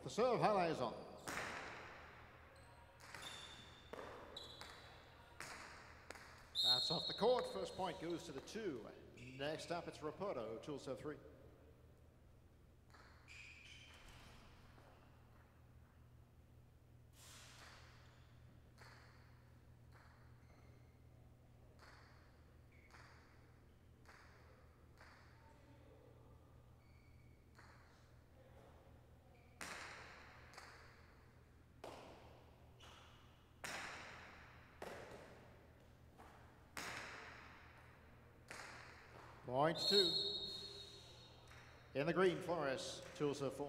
the serve, Halle is on. That's off the court. First point goes to the 2. Next up, it's Rapoto, tool serve 3. Point 2. In the green, Flores, tool serve 4.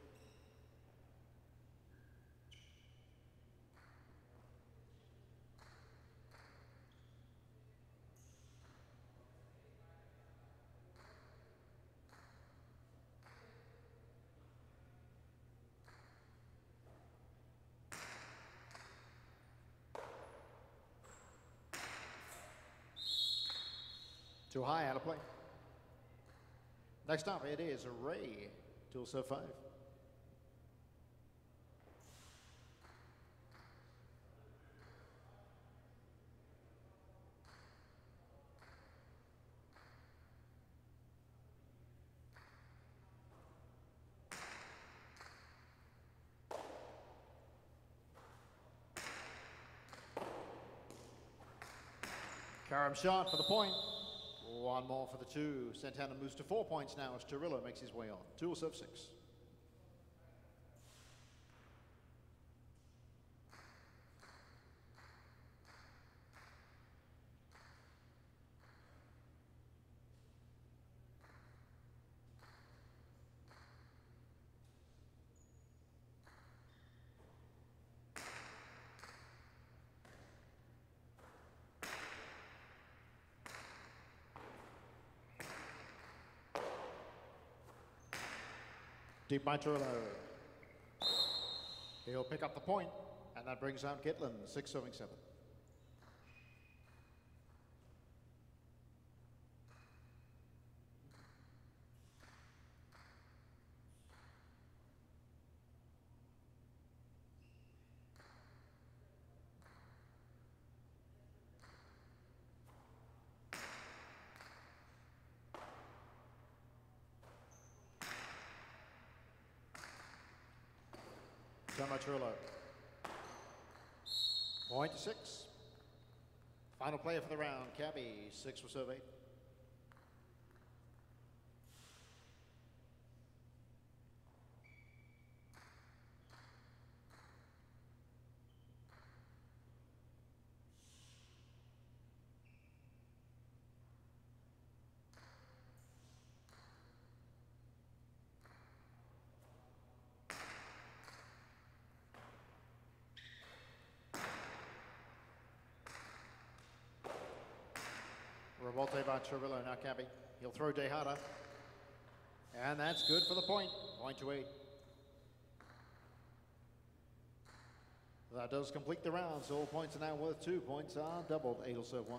Too high, out of play. Next up, it is Ray, tool serve 5. Karam shot for the point. One more for the 2. Santana moves to 4 points now as Cirillo makes his way on. Tool serve 6. Deep by Cirillo. He'll pick up the point, and that brings out Gitlin, 6 serving 7. Cirillo. Point to 6. Final player for the round, Cabby, 6 for serve 8. Revolte by Cirillo, now Cabby. He'll throw Tejada. And that's good for the point. Point to 8. That does complete the round, so all points are now worth 2. Points are doubled. 8 will serve 1.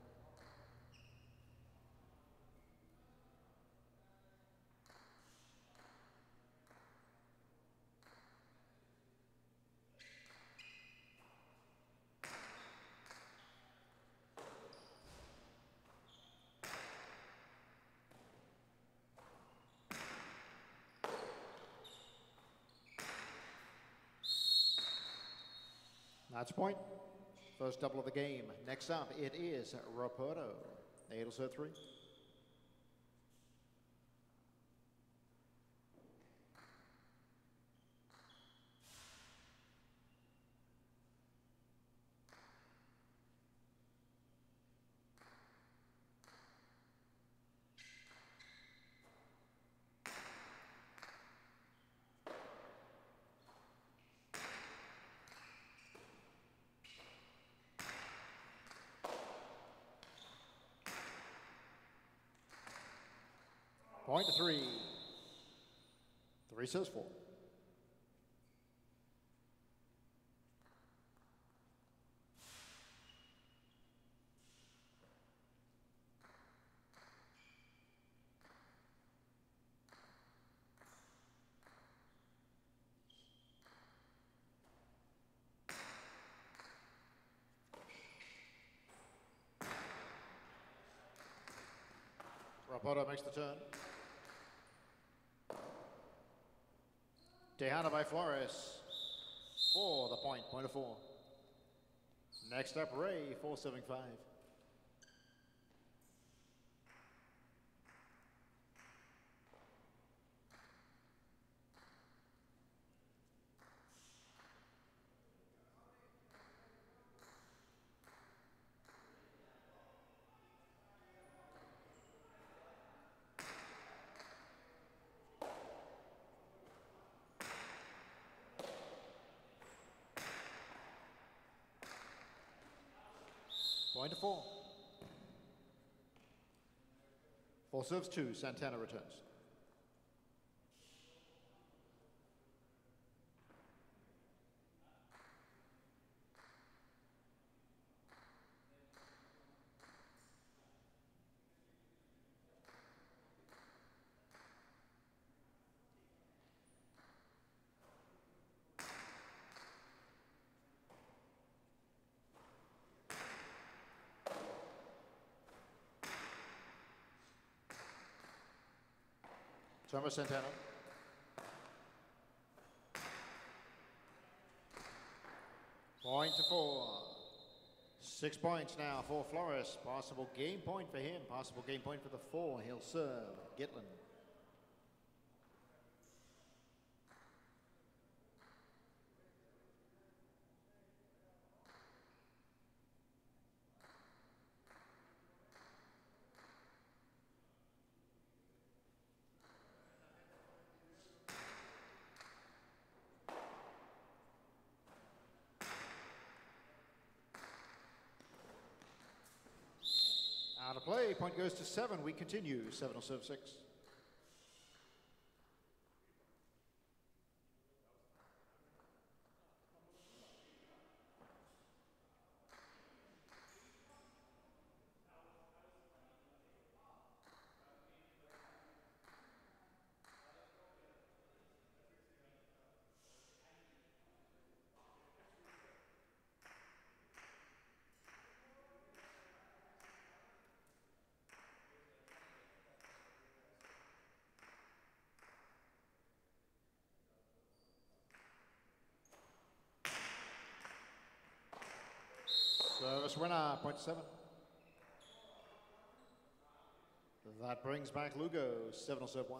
That's a point. First double of the game. Next up, it is Rapoto. 8 will serve 3. Point to 3. 3 serves 4. Rapota makes the turn. Tejada by Flores for the point, point of 4. Next up, Ray, 475. Point to 4. 4 serves 2, Santana returns. Thomas Santana. Point to 4. 6 points now for Flores. Possible game point for him. Possible game point for the 4. He'll serve Gitlin. Out of play, point goes to 7. We continue, 7 will serve 6. Service winner, point to 7. That brings back Lugo, 7 will serve 1.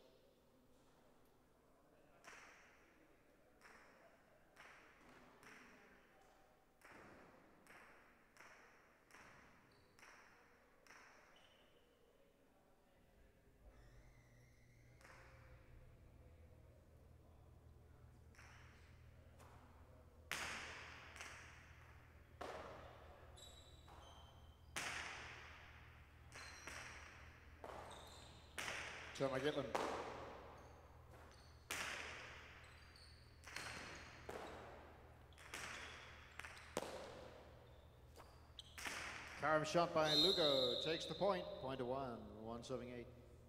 Jeremy Gitlin. Carom shot by Lugo takes the point, point to 1, 1 serving 8.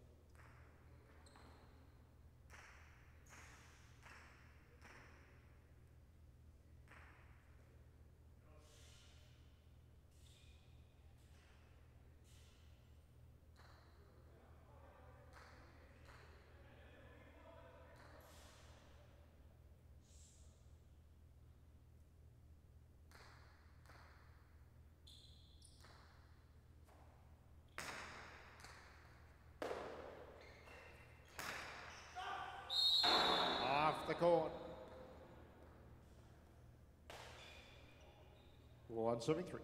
The court. 1 serving 3.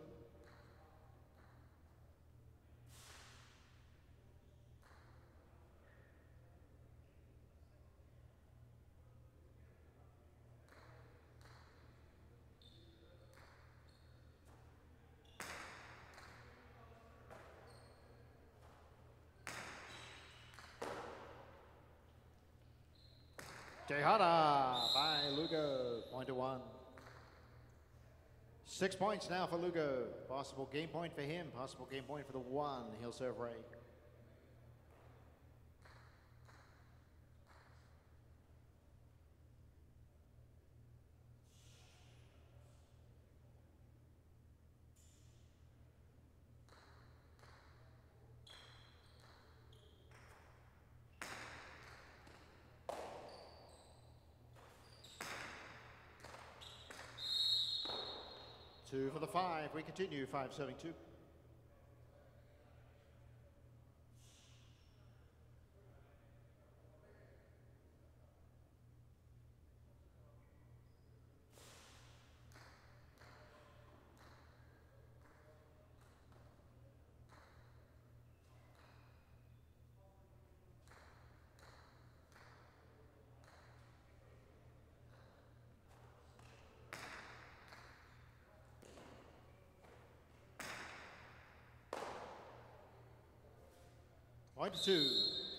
Tejada by Lugo, point to 1. 6 points now for Lugo. Possible game point for him, possible game point for the 1. He'll serve Ray. 2 for the 5. We continue 5 serving 2. Point to 2.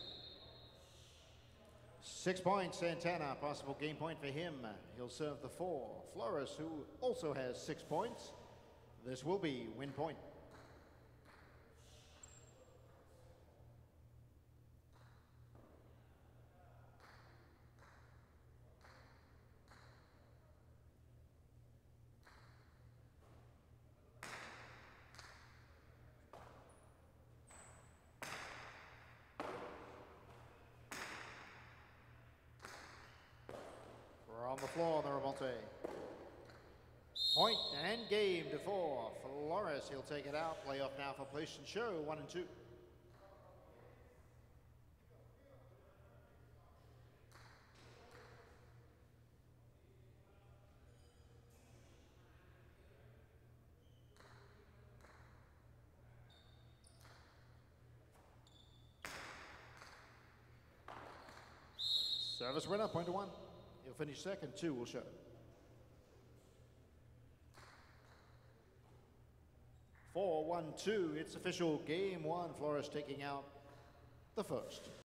6 points, Santana. Possible game point for him. He'll serve the 4. Flores, who also has 6 points. This will be win point. On the floor, the revolte. Point and game to 4. Flores, he'll take it out. Playoff now for place and show, 1 and 2. Service winner, point to 1. He'll finish second, 2 will show. 4-1-2, it's official, game 1. Flores taking out the first.